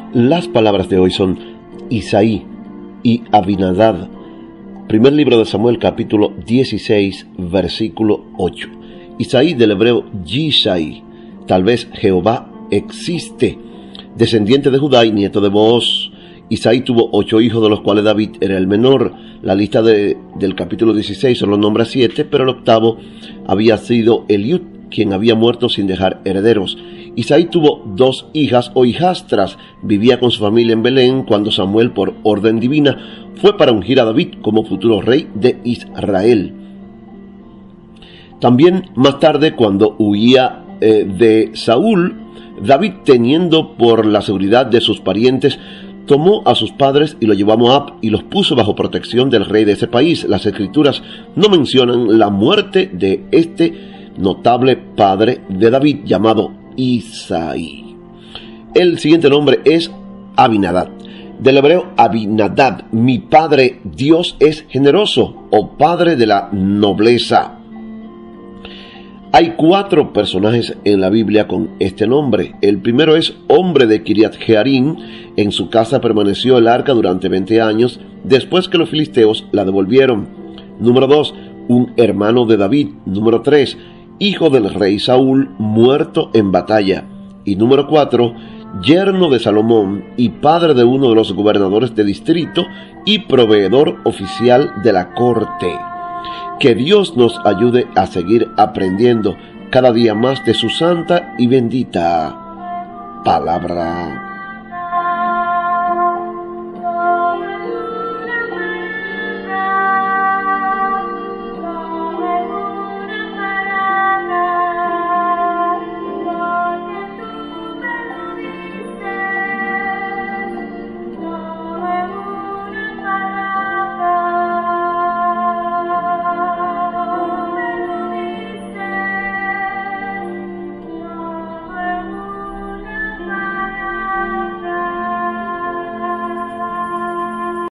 Las palabras de hoy son Isaí y Abinadab. Primer libro de Samuel, capítulo 16, versículo 8. Isaí, del hebreo Yisai, tal vez Jehová existe, descendiente de Judá y nieto de Booz. Isaí tuvo 8 hijos, de los cuales David era el menor. La lista del capítulo 16 solo nombra 7, pero el octavo había sido Eliud, quien había muerto sin dejar herederos. Isaí tuvo 2 hijas o hijastras. Vivía con su familia en Belén cuando Samuel, por orden divina, fue para ungir a David como futuro rey de Israel. También más tarde, cuando huía de Saúl, David, temiendo por la seguridad de sus parientes, tomó a sus padres y lo llevó a Moab y los puso bajo protección del rey de ese país. Las escrituras no mencionan la muerte de este notable padre de David llamado Isaí. El siguiente nombre es Abinadab, del hebreo Abinadab, mi padre Dios es generoso, o padre de la nobleza. Hay 4 personajes en la Biblia con este nombre. El primero es hombre de Kiriat Jearim. En su casa permaneció el arca durante 20 años, después que los filisteos la devolvieron. Número 2, un hermano de David. Número 3, hijo del rey Saúl, muerto en batalla. Y número 4, yerno de Salomón y padre de uno de los gobernadores de distrito y proveedor oficial de la corte. Que Dios nos ayude a seguir aprendiendo cada día más de su santa y bendita palabra.